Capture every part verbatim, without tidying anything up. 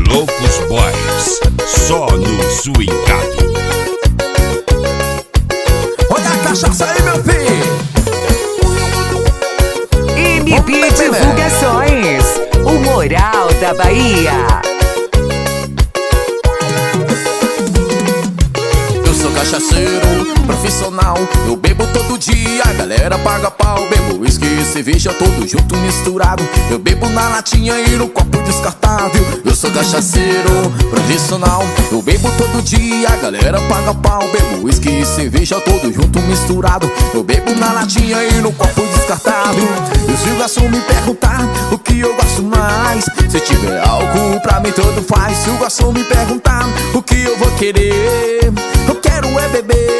Loucos Boys, só no swingado. Olha a cachaça aí, meu filho. M P Divulgações, o Moral da Bahia. Eu sou cachaceiro profissional, eu bebo todo dia, a galera paga pau. Bebo uísque e cerveja todo junto misturado. Eu bebo na latinha e no copo descartável. Eu sou cachaceiro profissional, eu bebo todo dia, a galera paga pau. Bebo uísque e cerveja todo junto misturado. Eu bebo na latinha e no copo descartável. E se o garçom me perguntar o que eu gosto mais, se tiver álcool pra mim tanto faz. Se o garçom me perguntar o que eu vou querer, eu quero é beber.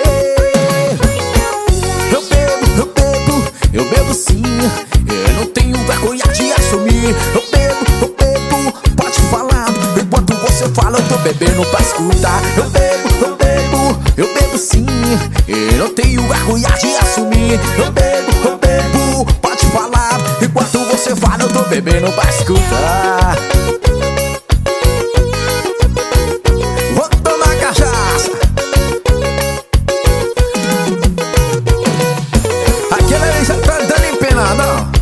Eu bebo, eu bebo, eu bebo sim. Eu não tenho vergonha de assumir. Eu bebo, eu bebo, pode falar. Enquanto você fala eu tô bebendo pra escutar. Eu bebo, eu bebo, eu bebo sim. Eu não tenho vergonha de assumir. Eu bebo, eu bebo, pode falar. Enquanto você fala eu tô bebendo pra escutar. Vou tomar cachaça. Aquele ali já tá dando empenada, ó.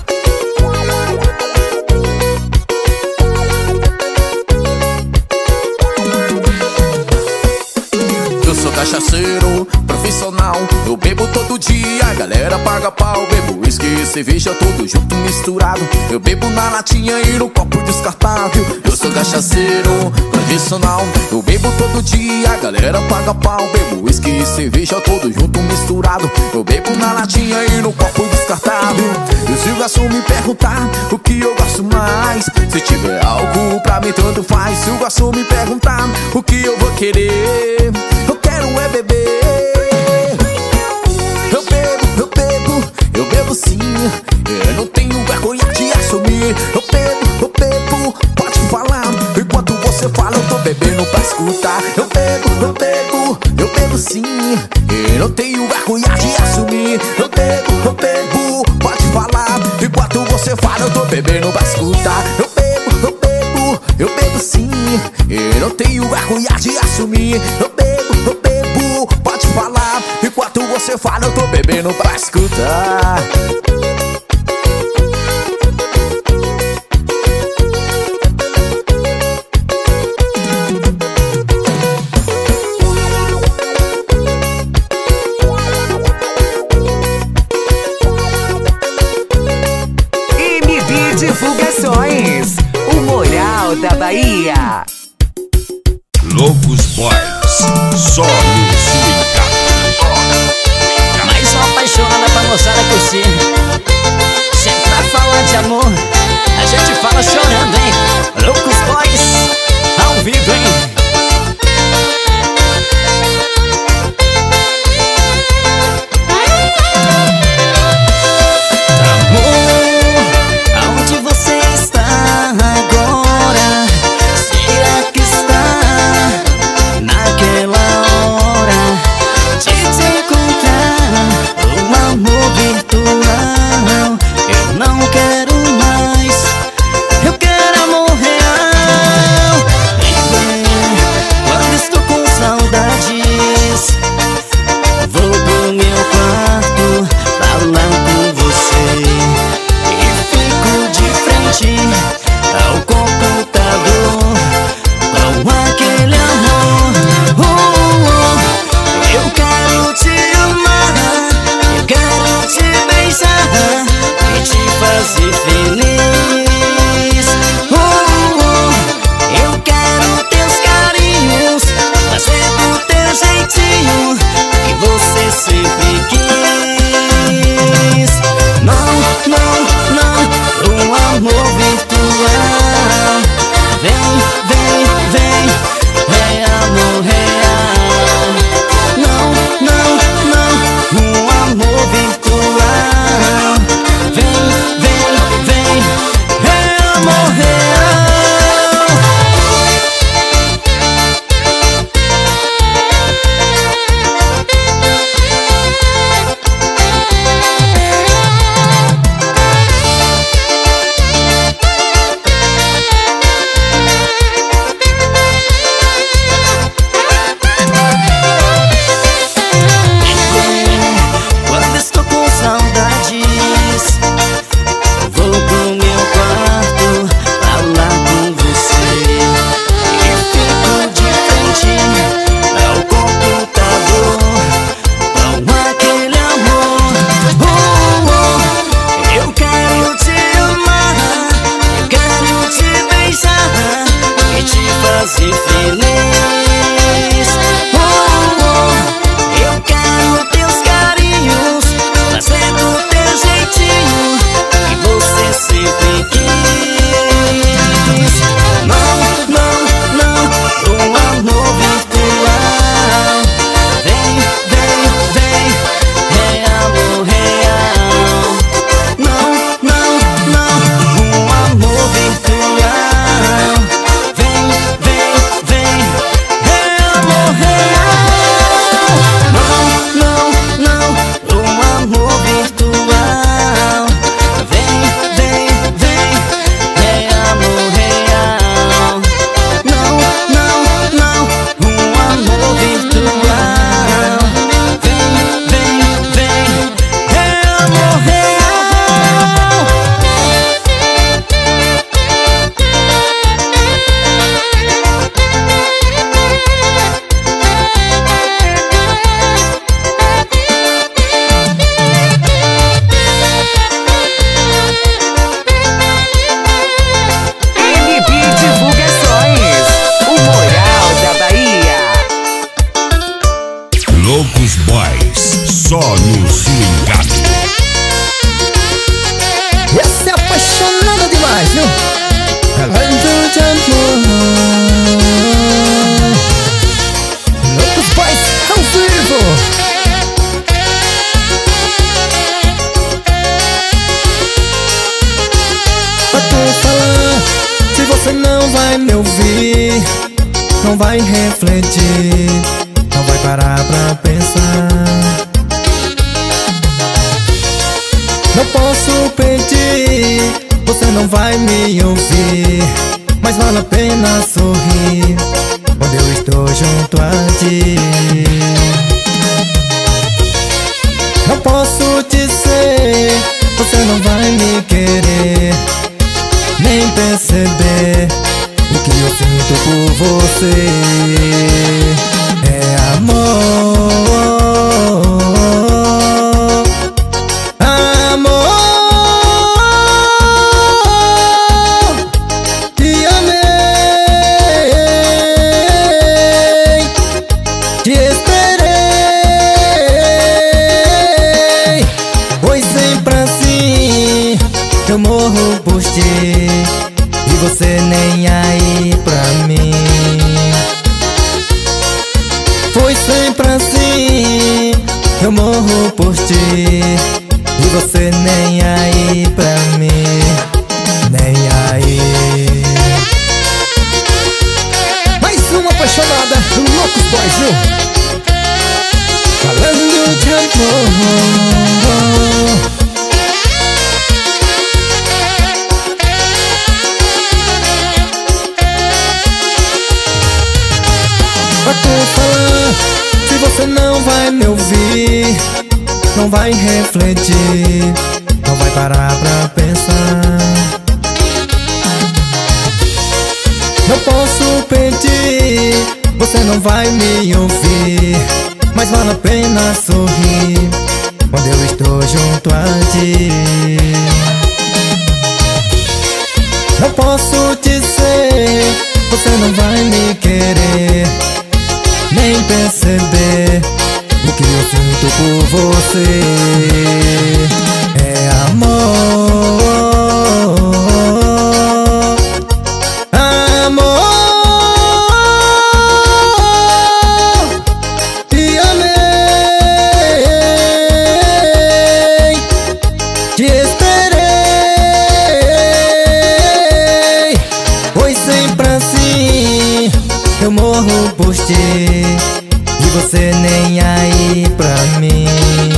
Eu sou cachaceiro profissional, eu bebo todo dia, a galera paga pau. Bebo uísque e cerveja todo junto misturado. Eu bebo na latinha e no copo descartável. Eu sou cachaceiro profissional, eu bebo todo dia, a galera paga pau. Bebo uísque e cerveja todo junto misturado. Eu bebo na latinha e no copo descartável. E se o garçom me perguntar o que eu gosto mais, se tiver álcool pra mim tanto faz. Se o garçom me perguntar o que eu vou querer, eu quero é beber. Eu bebo, eu bebo, eu bebo sim. Eu não tenho vergonha de assumir. Eu bebo, eu bebo, pode falar. Enquanto você fala eu tô bebendo pra escutar. Eu bebo, eu bebo, eu bebo sim. Eu não tenho vergonha de assumir. Eu bebo, eu bebo, pode falar. Enquanto você fala eu tô bebendo pra escutar. Eu bebo, eu bebo, eu bebo sim. Eu não tenho vergonha de assumir. Eu bebo, eu bebo, pode falar. Enquanto você fala eu tô bebendo pra escutar. M P Divulgações, o Moral da Bahia. Loucos Boys, só no swingado. Mais uma apaixonada pra moçada curtir. Sempre pra falar de amor, a gente fala chorando, hein? Loucos Boys, ao vivo, hein? Amor, aonde você está agora? Será que está naquela hora de te encontrar? Um amor virtual eu não quero mais. Eu fazer feliz. Oh, oh, eu quero teus carinhos, fazer do teu jeitinho que você sempre quis. Não, não, não, um amor virtual. Vem, vem, vem, é amor real. Não, não, não, um amor virtual. Vem, vem, vem, é amor real. Não, não, não, um amor virtual. Vem, vem, vem, é amor real. Não, não, não, um amor virtual. Vem, vem, vem, é amor real. M P Divulgações, o Moral da Bahia. Loucos Boys, só no swingado. Essa é apaixonada demais, viu? Loucos Boys ao vivo. Pra tu falar, se você não vai me ouvir, não vai refletir, não vai parar pra pensar. Não posso pedir, você não vai me ouvir, mas vale a pena sorrir quando eu estou junto a ti. Não posso dizer, você não vai me querer, nem perceber o que eu sinto por você. É amor, amor, te amei, te esperei, pois sempre assim eu morro por ti e você nem aí pra mim. Foi sempre assim, eu morro por ti e você nem aí pra mim, nem aí. Mais uma apaixonada do Loucos Boys, viu? Falando de amor. Pra tu falar, se você não vai me ouvir, não vai refletir, não vai parar pra pensar. Não posso pedir, você não vai me ouvir, mas vale a pena sorrir quando eu estou junto a ti. Não posso dizer, você não vai me querer, nem perceber o que eu sinto por você. É amor, amor, te amei, te esperei, pois sempre assim eu morro por ti e você nem aí pra mim.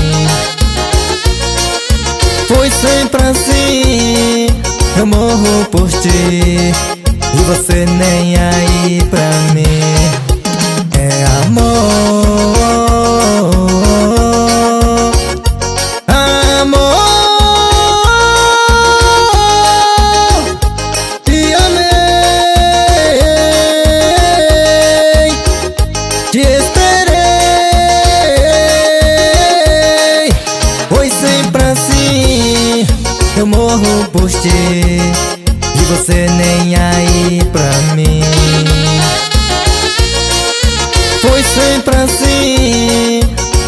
Foi sempre assim, eu morro por ti e você nem aí pra mim. É amor, amor, te amei, te esperei, pois sempre assim eu morro por ti e você nem aí pra mim.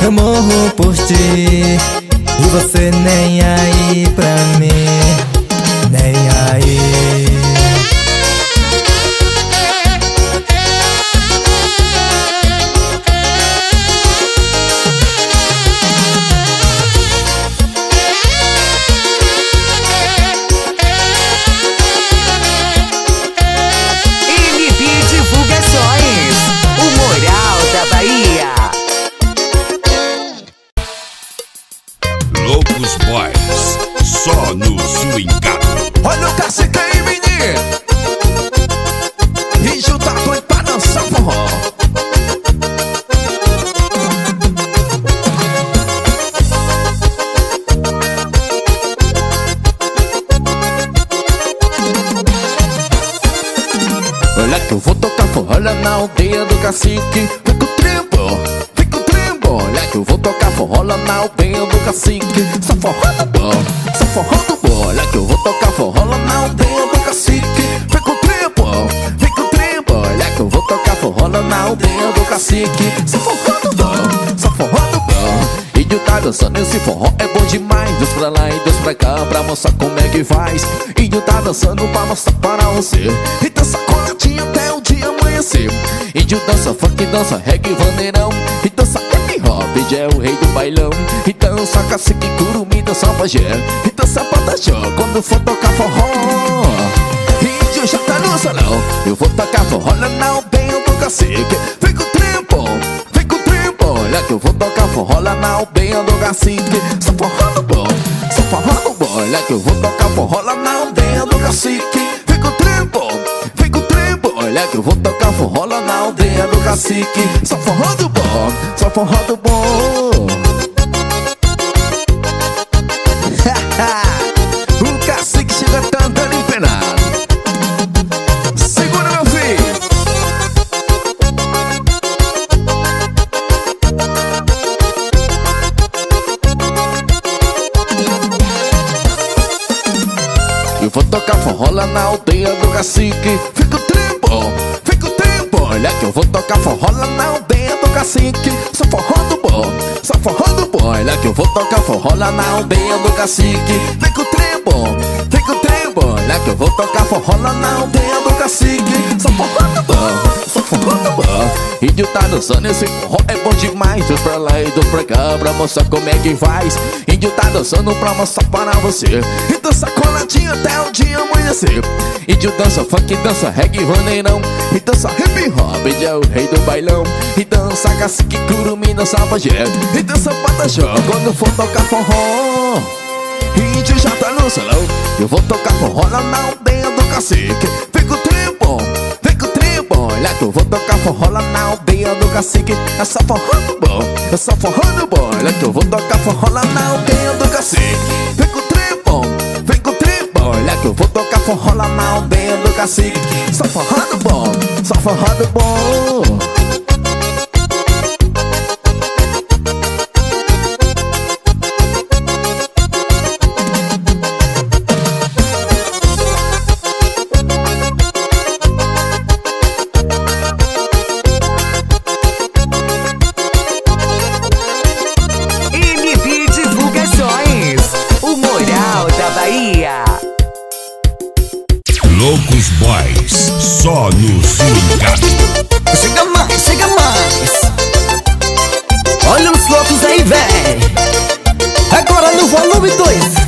Eu morro por ti e você nem aí pra mim, nem aí. M P Divulgações, o Moral da Bahia. Loucos Boys, só no swingado. Olha o cacique aí, menino. E junta doido pra dançar forró. Olha que eu vou tocar forró lá na aldeia do cacique. Fica o trembo, fica o trembo. Olha que eu vou tocar forró lá na aldeia do cacique. Só forró do bom, só forró do bom. Olha que eu vou tocar forró lá na aldeia do cacique. Fica o trembo, fica o trembo. Olha que eu vou tocar forró lá na aldeia do cacique. Só forró do bom, só forró do bom. Índio tá dançando, esse forró é bom demais. Deus pra lá e Deus pra cá, pra mostrar como é que faz. Índio tá dançando pra mostrar para você. E dança coladinho até o dia amanhecer. Índio dança funk, dança reggae, vaneirão. E dança hip hop, já é o rei do bailão. E dança cacique, curumim, dança pajé. E dança pataxó, quando for tocar forró. Índio já tá no salão. Eu vou tocar forró lá na aldeia do cacique. Fica o trempo, fica o trempo. Olha que eu vou tocar forró lá na aldeia do cacique. Só forró do bom, só forró do bom. Olha que eu vou tocar forró lá na aldeia do cacique. Fica o trempo, fica o trempo. Olha que eu vou tocar forró lá na aldeia do cacique. Só forró do bom, só forró do bom. O cacique chega cantando empenado. Segura, meu filho. Eu vou tocar forró lá na aldeia do cacique. Fica o trembo, fica o trembo. Olha que eu vou tocar forró lá na aldeia do cacique. Só forró do bom, só forró do bom. Olha que eu vou tocar forró lá na aldeia do cacique. Fica o trembo, fica o trembo. Olha que eu vou tocar forró lá na aldeia do cacique. Só forró do bom, só forró do bom. Índio tá dançando, esse forró é bom demais. Deus pra lá e Deus pra cá, pra mostrar como é que faz. Índio tá dançando pra mostrar para você. E dança coladinho até o dia amanhecer. Índio dança funk, dança reggae, vaneirão. E dança hip hop, já é o rei do bailão. E dança cacique, curumim, dança pajé. E dança pataxó, quando for tocar forró. Índio já tá no salão. Eu vou tocar forró lá na aldeia do cacique. Fica o trembo, fica o trembo. Olha que eu vou tocar forró lá na aldeia do cacique. É só forró do bom, é só forró do bom. Olha que eu vou tocar forró lá na aldeia do cacique. Fica o trembo, fica o trembo. Olha que eu vou tocar forró lá na aldeia do cacique. Só forró do bom, só forró do bom. M P Divulgações, o Moral da Bahia. Loucos Boys, só no swingado. Chega mais, chega mais. Olha os loucos aí, véi. Agora no volume dois.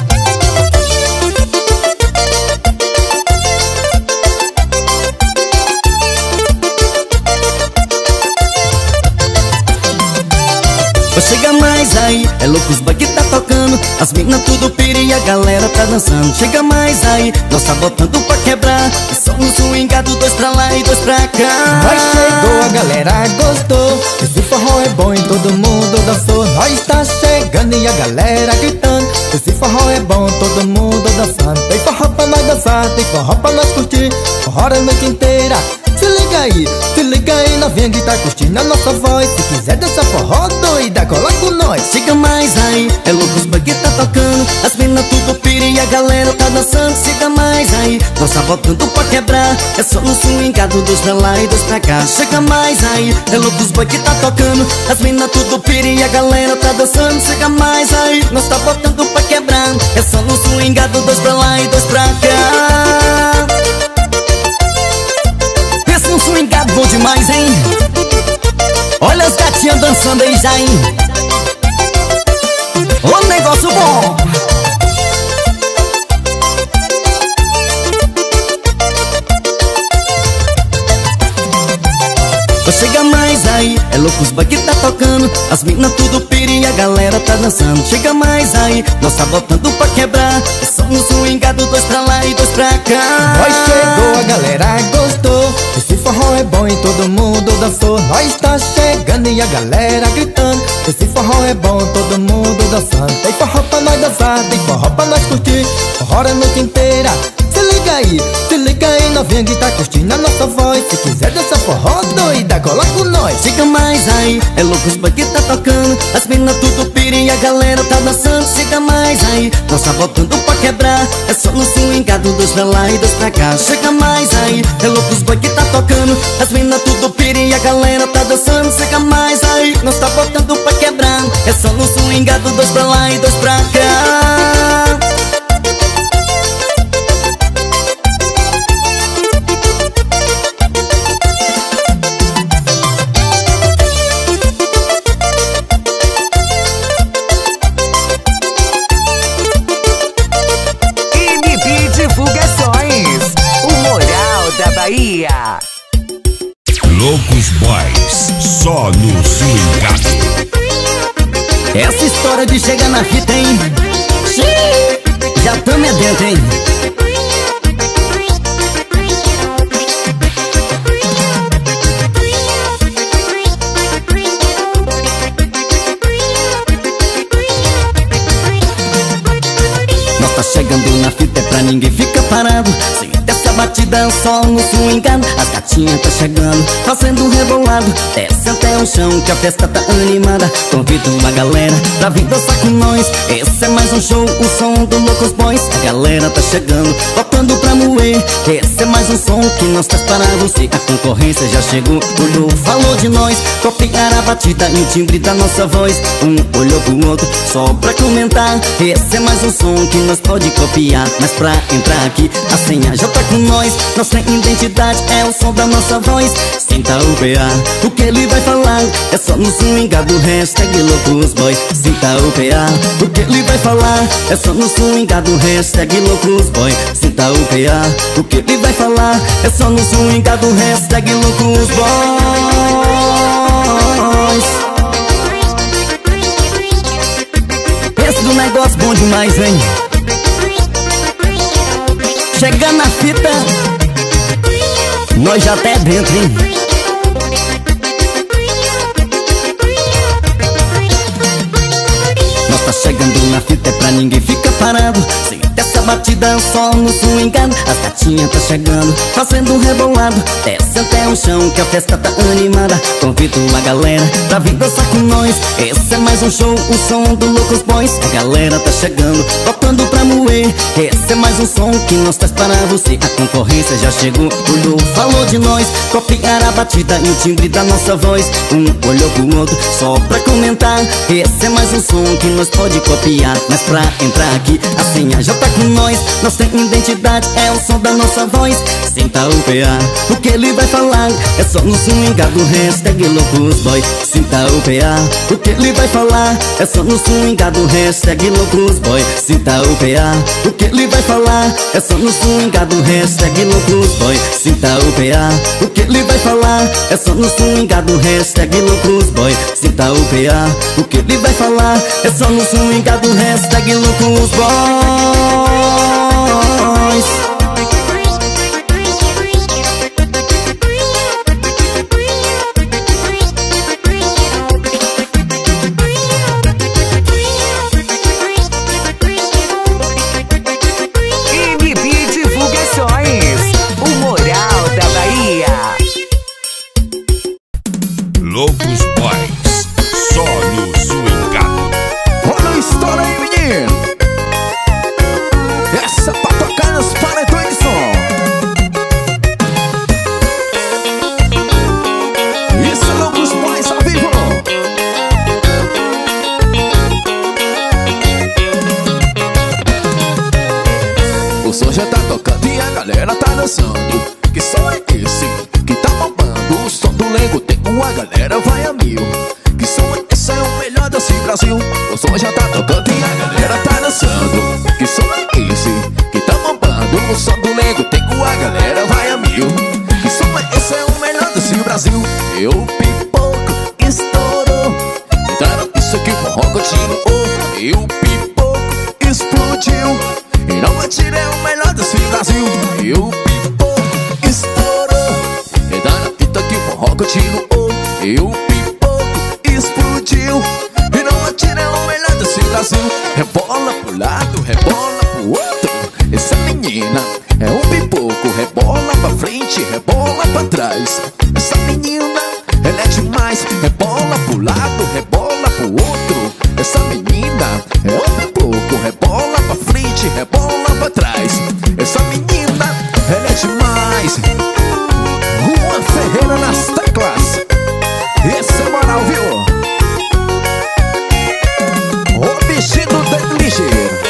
Chega mais aí, é Loucos Boy que tá tocando. As minas tudo pira e a galera tá dançando. Chega mais aí, nós tá botando pra quebrar. É só um swingado, dois pra lá e dois pra cá. Nós chegou, a galera gostou. Esse forró é bom e todo mundo dançou. Nós tá chegando e a galera gritando. Esse forró é bom, todo mundo dançando. Tem forró pra nós dançar, tem forró pra nós curtir. Forró a noite inteira. Se liga aí, se liga aí, novinha que tá curtindo a nossa voz. Se quiser dançar forró doida, cola com nós. Chega mais aí, é loucos boy que tá tocando. As minas tudo pira e a galera tá dançando. Chega mais aí, nós tá botando pra quebrar. É só no swingado dos pra lá e dos pra cá. Chega mais aí, é loucos boy que tá tocando. As minas tudo pira e a galera tá dançando. Chega mais aí, nós tá botando pra quebrar. É só no swingado dos pra lá e dos pra cá. Pensa num swingado bom demais, hein? Olha as gatinhas dançando aí já, hein? Ô negócio bom! Chega mais aí, é loucos boy que tá tocando. As minas tudo pira e a galera tá dançando. Chega mais aí, nós tá botando pra quebrar. É só no swingado, dois pra lá e dois pra cá. Nós chegou, a galera gostou. Esse forró é bom e todo mundo dançou. Nós tá chegando e a galera gritando. Esse forró é bom, todo mundo dançando. Tem forró pra nós dançar, tem forró pra nós curtir. Forró a noite inteira. Se liga aí, se liga aí, novinha que tá curtindo a nossa voz. Se quiser dançar forró doida, cola com nós. Chega mais aí, é loucos boy que tá tocando. As minas tudo pira e a galera tá dançando. Chega mais aí, nós tá botando pra quebrar. É só no swingado, dois pra lá e dois pra cá. Chega mais aí, é loucos boy que tá tocando. As minas tudo pira e a galera tá dançando. Chega mais aí, nós tá botando pra quebrar. É só no swingado, dois pra lá e dois pra cá. Bahia. Loucos Boys, só no swingado. Essa história de chegar na fita, hein? Xiii, já tamo dentro, hein? Nós tá chegando na fita, é pra ninguém ficar parado. Sem essa batida, só no swingado. As gatinhas tá chegando, fazendo um rebolado. Desce até o chão que a festa tá animada. Convido uma galera pra vir dançar com nós. Esse é mais um show, o som do Loucos Boys. A galera tá chegando, botando pra moer. Esse é mais um som que nós traz para você. A concorrência já chegou, olhou, falou de nós. Copiar a batida e o timbre da nossa voz. Um olhou pro outro, só pra comentar. Esse é mais um som que nós pode copiar. Mas pra entrar aqui, a senha já tá com nós. Nossa identidade é o som da nossa voz. Sinta o P A, o que ele vai falar é só no swingado, hashtag Loucos Boy. Sinta o P A, o que ele vai falar é só no swingado, hashtag Loucos Boy. Sinta o P A, o que ele vai falar é só no swingado, hashtag Loucos Boys. Esse do negócio bom demais, hein? Chega na fita, nós já tá dentro, hein? Nós tá chegando na fita, é pra ninguém ficar parado. Sem essa batida, só no swingado. As gatinhas tá chegando, fazendo um rebolado. Desce até o chão que a festa tá animada. Convido uma galera pra vir dançar com nós. Esse é mais um show, o som do Loucos Boys. A galera tá chegando, botando pra moer. Esse é mais um som que nós traz para você. A concorrência já chegou, olhou, falou de nós. Copiar a batida e o timbre da nossa voz. Um olhou pro outro, só pra comentar. Esse é mais um som que nós pode copiar. Mas pra entrar aqui, a senha já tá com nós. Nossa identidade é o som da nossa voz. Sinta o P A, o que ele vai falar é só no swingado, hashtag Loucos Boy. Sinta o P A, o que ele vai falar é só no swingado, hashtag Loucos Boy. Sinta o P A, o que ele vai falar é só no swingado, hashtag Loucos Boy. Sinta o P A, o que ele vai falar é só no swingado, hashtag Loucos Boy. Sinta o P A, o que ele vai falar é só no swingado, hashtag Loucos Boys. M P Divulgações, o Moral da Bahia. Lengo Tengo a galera vai a mil. Que som é esse? É o melhor desse Brasil. E o pipoco estourou, então era isso que o forró continuou. E o pipoco explodiu, e não atira, é o melhor desse Brasil. E o pipoco estourou, então era fita que o forró continuou. E o pipoco explodiu, e não atira, é o melhor desse Brasil. Rebola pro lado, rebola pro outro. Essa menina é um pipoco, rebola pra frente, rebola pra trás. Essa menina, ela é demais. Rebola pro lado, rebola pro outro. Essa menina é um pipoco, rebola pra frente, rebola pra trás. Essa menina, ela é demais. Juan Ferreira nas teclas. Esse é moral, viu? O bichinho do ligeiro.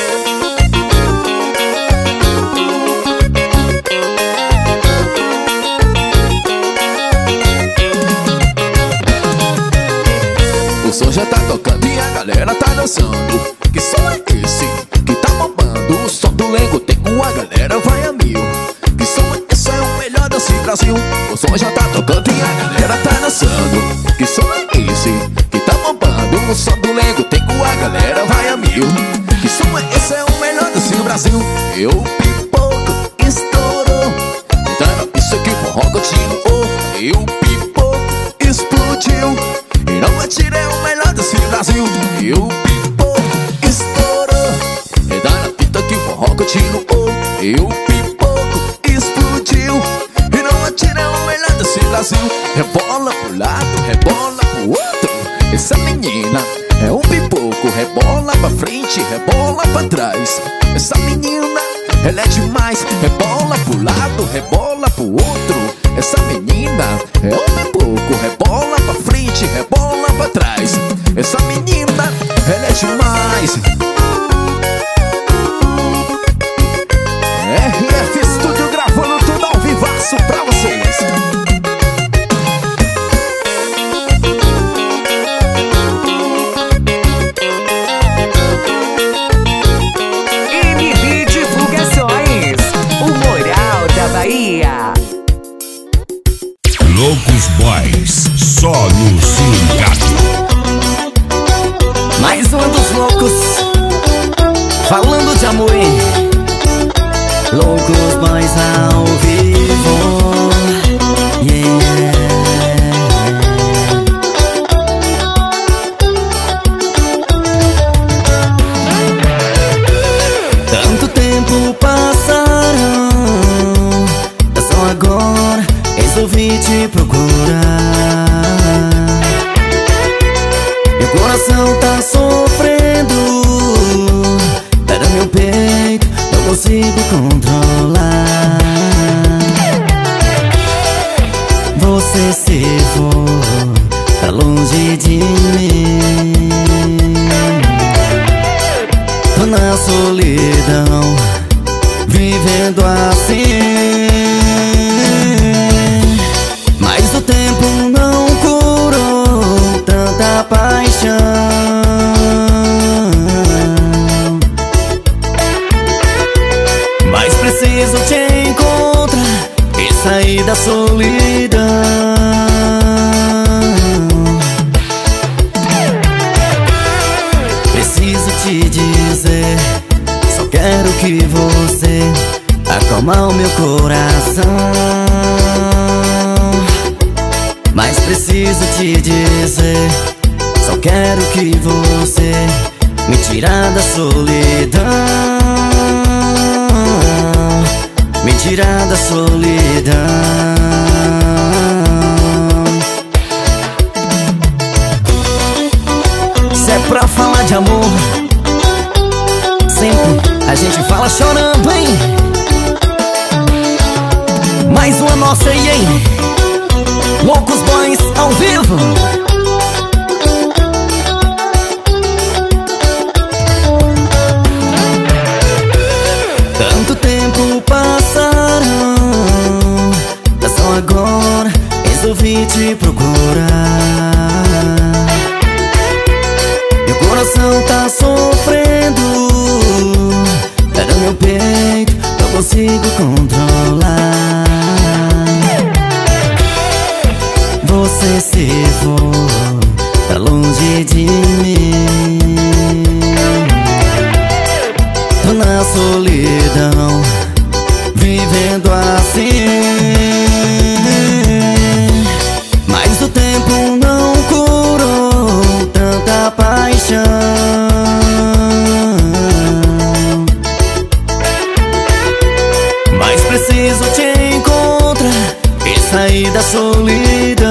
O som já tá tocando e a galera tá dançando. Que som é esse que tá bombando? O som do Lengo Tengo, a galera vai a mil. Que som é esse? É o melhor desse Brasil. O som já tá tocando e a galera tá dançando. Que som é esse que tá bombando? O som do Lengo Tengo, a galera vai a mil. Que som é esse? É o melhor desse Brasil. E o pipoco estourou, então era isso que o forró continuou. E o pipoco explodiu, e não atira, é o melhor desse Brasil. E o pipoco estourou, e dá na fita que o forró continuou. E o pipoco explodiu, e não atira, é o melhor desse Brasil. Rebola pro lado, rebola pro outro. Essa menina é um pipoco, rebola pra frente, rebola pra trás. Essa menina, ela é demais. Rebola pro lado, rebola pro outro. Essa menina é um pipoco, rebola pra frente, rebola pra trás. Essa menina, ela é demais. R F Studio gravando tudo ao vivaço pra vocês. M B Divulgações, o Moral da Bahia. Loucos Boys, só no Sindicato. Mais um dos loucos, falando de amor, hein? Loucos Boys ao vivo, yeah. Tanto tempo passaram, é só agora resolvi te procurar. Meu coração tá sofrendo, tá no meu peito, não consigo controlar. Você se foi pra longe de mim. Tô na solidão, vivendo assim. Mas o tempo não curou tanta paixão. Mas preciso te encontrar e sair da solidão. Preciso te dizer, só quero que você acalmar o meu coração. Mas preciso te dizer, só quero que você me tirar da solidão. Me tirar da solidão. Se é pra falar de amor, sempre a gente fala chorando, hein? Mais uma nossa aí, hein? Loucos Boys ao vivo. Tanto tempo passaram, é só agora resolvi te procurar. Meu coração tá sofrendo, tá no meu peito, não consigo controlar. Você se for pra longe de mim, tô na solidão, vivendo assim. Mas o tempo não curou tanta paixão. Mas preciso te encontrar e sair da solidão.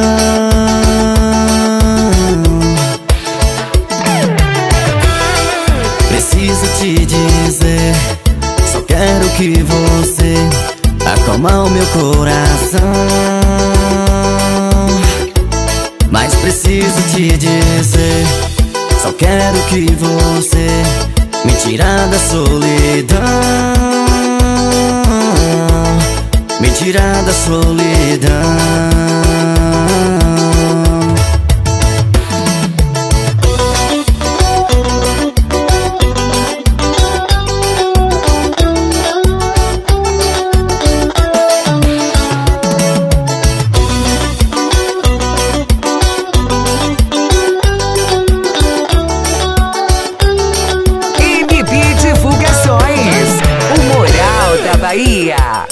Preciso te dizer, só quero que você acalma o meu coração. Mas preciso te dizer, só quero que você me tirar da solidão, me tirar da solidão. Bahia.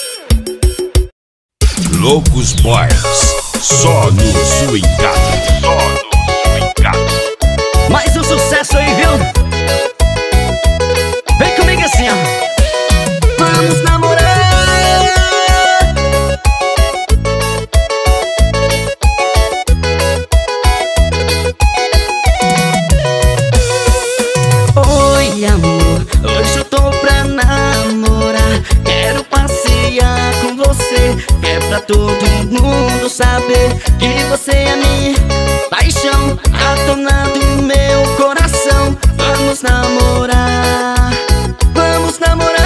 Loucos Boys, só no Swingado, só no Swingado. Mais um sucesso aí, viu? Vem comigo assim, ó. Vamos namorar. Oi, amor, hoje eu tô pra namorar. Quero passear com você, é pra todo mundo saber que você é minha paixão, a dona do meu coração. Vamos namorar, vamos namorar.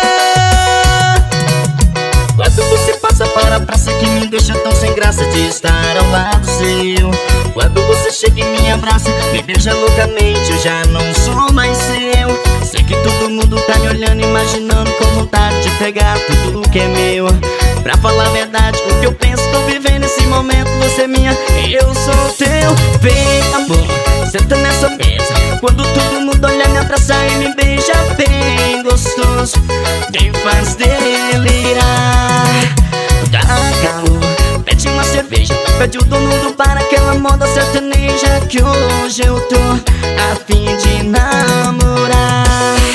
Quando você passa para a praça que me deixa tão sem graça de estar ao lado seu. Quando você chega e me abraça, me beija loucamente, eu já não sou mais seu. Sei que todo mundo tá me olhando, imaginando, com vontade de pegar tudo que é meu. Pra falar a verdade, o que eu penso, tô vivendo esse momento. Você é minha, eu sou teu. Vem, amor, senta nessa mesa. Quando todo mundo olha, me abraça e me beija bem gostoso. Quem faz delirar, dá calor, pede uma cerveja, pede o dono do bar, aquela moda sertaneja que hoje eu tô a fim de namorar.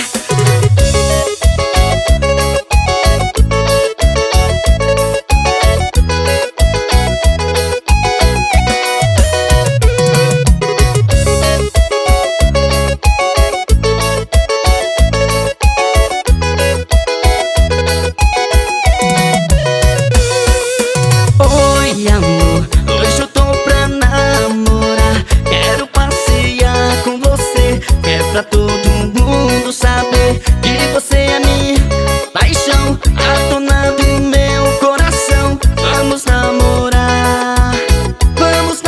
Oi, amor, hoje eu tô pra namorar. Quero passear com você, é pra todo mundo saber que você é minha paixão, a dona do meu coração. Vamos namorar, vamos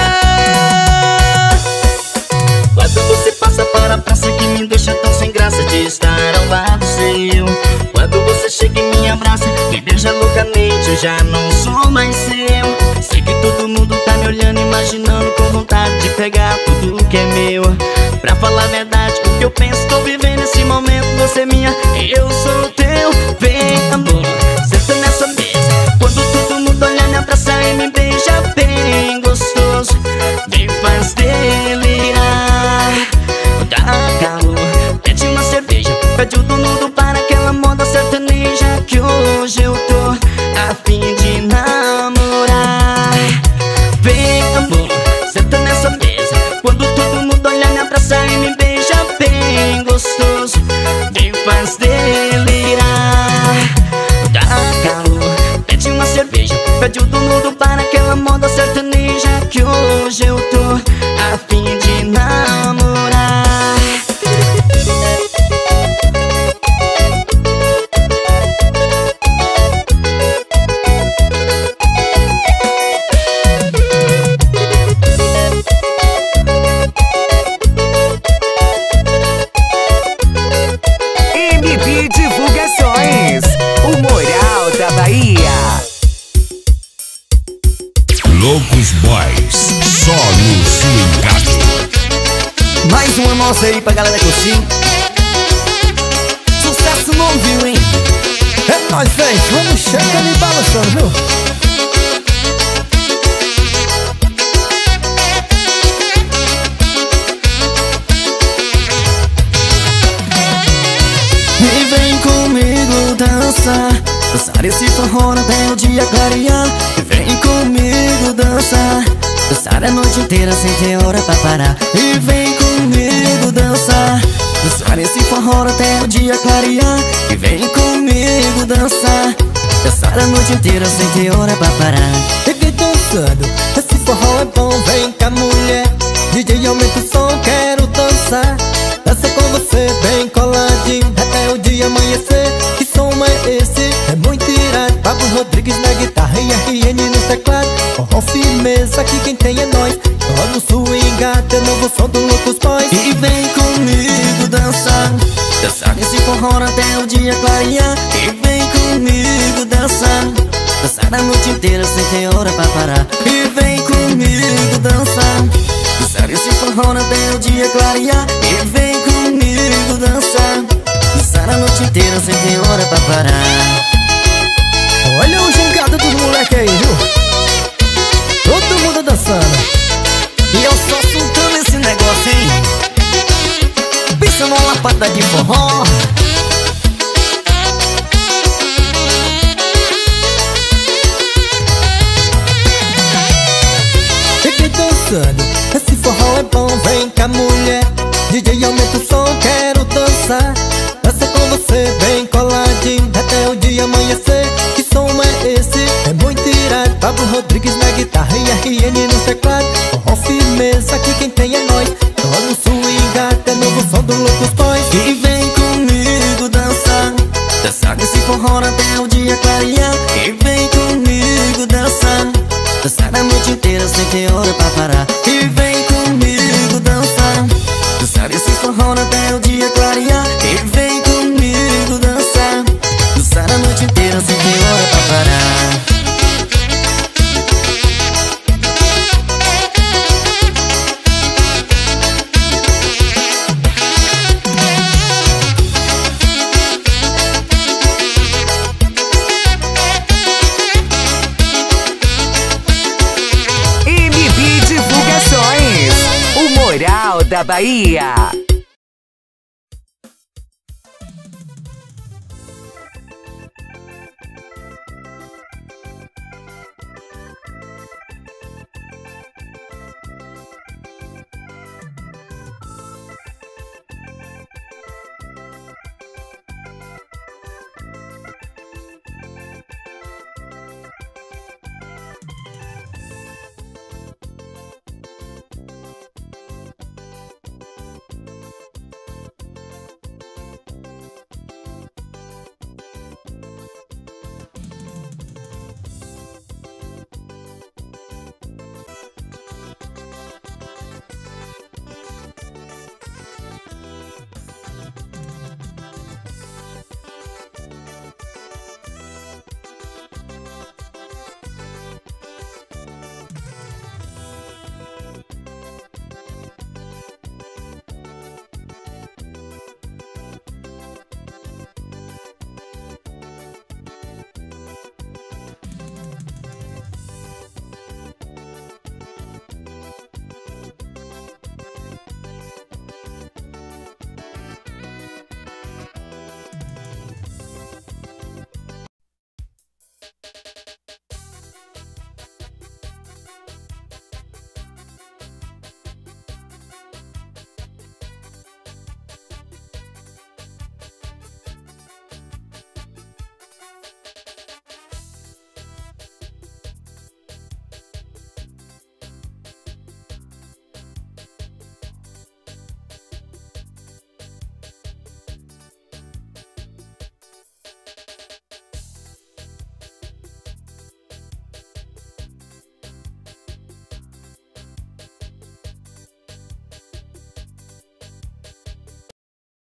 namorar. Quando você passa para a praça que me deixa tão sem graça de estar ao lado seu. Quando você chega e me abraça, me beija loucamente, eu já não sou mais seu. Sei que todo mundo tá me olhando, imaginando, com vontade de pegar tudo que é meu. Pra falar a verdade, o que eu penso, tô vivendo esse momento. Você é minha, eu sou teu. Vem, amor, senta nessa mesa. Quando todo mundo olha, me abraça e me beija bem gostoso. Vem, faz delirar, dá calor, pede uma cerveja, pede o dono do bar, aquela moda sertaneja que hoje eu tô a fim de namorar. Vem, amor, senta nessa mesa. Quando todo mundo olha, me abraça e me beija bem gostoso. Vem, faz delirar, dá calor, pede uma cerveja, pede o dono do bar, aquela moda sertaneja que hoje eu tô a fim de namorar. M B Divulgações, Loucos Boys, só no swingado. Mais uma nossa aí pra galera curtir. Sucesso não viu, hein? É nóis, véi, vamos chegando e balançando, viu? E vem comigo dançar, dançar esse forró até o dia clarear. E vem comigo dançar, dançar a noite inteira sem ter hora pra parar. E vem comigo dançar, dançar esse forró até o dia clarear. E vem comigo dançar, dançar a noite inteira sem ter hora pra parar. Cheguei dançando, esse forró é bom, vem cá mulher. D J aumenta o som, quero dançar. Dança com você bem coladinho até o dia amanhecer. Que som é esse? É muito irado. Pablo Rodrigues na guitarra e R N nos teclados. Forró firmeza, aqui quem tem é nós. Só no swingado, é novo som do Loucos Boys. E vem comigo dançar, dançar esse forró até o dia clarear. E vem comigo dançar, dançar a noite inteira sem ter hora pra parar. E vem comigo dançar, dançar esse forró até o dia clarear. E vem comigo dançar, dançar a noite inteira sem ter hora pra parar. Olha o gingado dos moleque aí, viu? Todo mundo dançando. E eu só soltando esse negócio, hein? Pensa numa lapada de forró. Fiquei dançando, esse forró é bom, vem cá mulher. D J aumenta o som, quero dançar. Dança com você bem coladinho até o dia amanhecer. Que som é esse? É muito irado. Pablo Rodrigues na guitarra e R N nos teclados. Forró firmeza, aqui quem tem é nós. Só no swingado, é novo som do Loucos Boys. E vem comigo dançar, dançar esse forró até o dia clarear. E vem comigo dançar, dançar a noite inteira sem ter hora pra parar. E vem comigo dançar, dançar esse forró até o dia clarear. E vem comigo dançar, dançar a noite inteira sem ter hora pra parar. M B Divulgações, o Moral da Bahia.